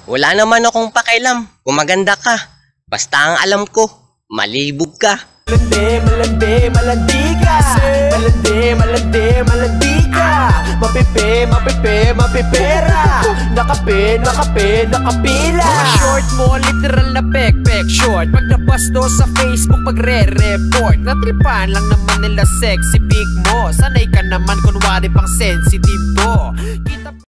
Wala naman akong pakialam kung maganda ka. Basta ang alam ko, malibog ka. Malandi, malandi ka. Malandi ka. Mapipera. Nakapila. Mga short mo, literal na pek short. Pag nabasto sa Facebook, magre-report. Natripan lang naman nila sexy pic mo. Sanay ka naman kunwari pang sensitive to.